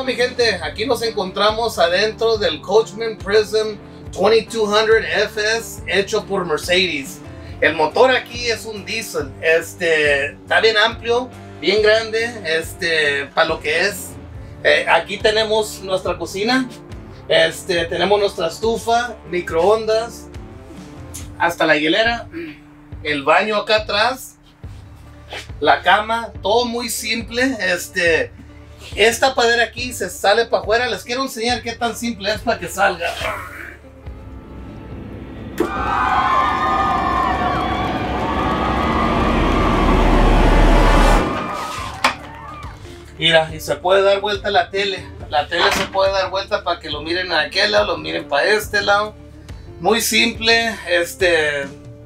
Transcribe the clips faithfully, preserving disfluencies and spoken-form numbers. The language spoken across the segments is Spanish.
mi gente, aquí nos encontramos adentro del Coachmen Prism veintidós cien F S hecho por Mercedes. El motor aquí es un diesel, este, está bien amplio, bien grande, este, para lo que es. Eh, aquí tenemos nuestra cocina, este, tenemos nuestra estufa, microondas, hasta la hielera, el baño acá atrás, la cama, todo muy simple. Este, esta padera aquí se sale para afuera. Les quiero enseñar qué tan simple es para que salga. Mira, y se puede dar vuelta la tele. La tele se puede dar vuelta para que lo miren a aquel lado, lo miren para este lado. Muy simple. Este,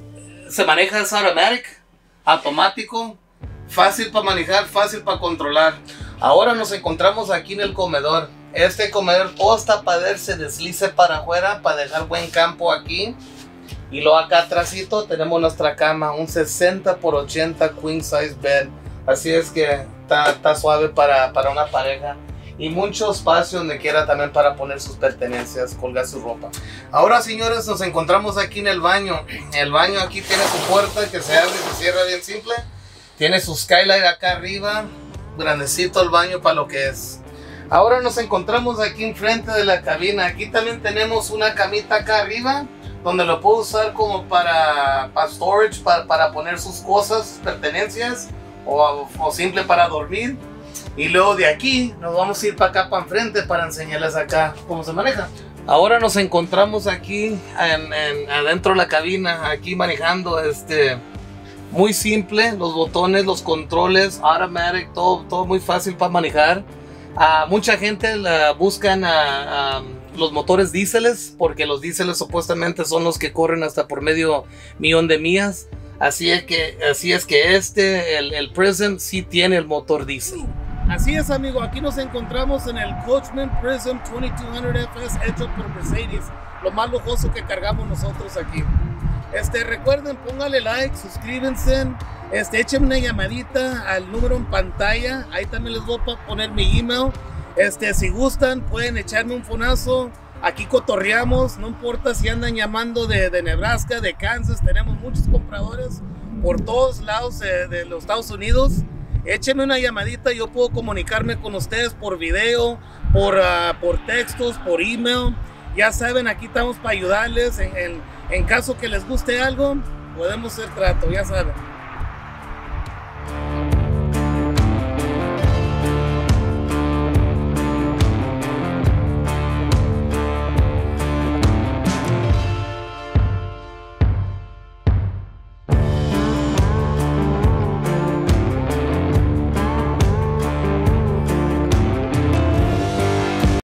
se maneja, es automatic, automático, fácil para manejar, fácil para controlar. Ahora nos encontramos aquí en el comedor. Este comedor, toda esta pared se deslice para afuera para dejar buen campo aquí. Y luego acá atrásito tenemos nuestra cama, un sesenta por ochenta queen size bed. Así es que está, está suave para, para una pareja. Y mucho espacio donde quiera también para poner sus pertenencias, colgar su ropa. Ahora, señores, nos encontramos aquí en el baño. El baño aquí tiene su puerta que se abre y se cierra bien simple. Tiene su skylight acá arriba. Grandecito el baño para lo que es. Ahora nos encontramos aquí enfrente de la cabina. Aquí también tenemos una camita acá arriba, donde lo puedo usar como para, para storage, para, para poner sus cosas, sus pertenencias, o, o simple para dormir. Y luego de aquí nos vamos a ir para acá, para enfrente, para enseñarles acá cómo se maneja. Ahora nos encontramos aquí en, en, adentro de la cabina, aquí manejando. Este, muy simple, los botones, los controles, automatic, todo, todo muy fácil para manejar. Uh, mucha gente la buscan a, a los motores diésel, porque los diéseles supuestamente son los que corren hasta por medio millón de millas. Así es que, así es que este, el, el Prism, sí tiene el motor diésel. Así es, amigo, aquí nos encontramos en el Coachmen Prism veintidós cien F S hecho por Mercedes, lo más lujoso que cargamos nosotros aquí. Este, recuerden, póngale like, suscríbanse, este, échenme una llamadita al número en pantalla, ahí también les voy a poner mi email. Este, si gustan, pueden echarme un fonazo, aquí cotorreamos, no importa si andan llamando de, de Nebraska, de Kansas, tenemos muchos compradores por todos lados de, de los Estados Unidos. Échenme una llamadita, yo puedo comunicarme con ustedes por video, por, uh, por textos, por email. Ya saben, aquí estamos para ayudarles. En, en, en caso que les guste algo, podemos hacer trato, ya saben.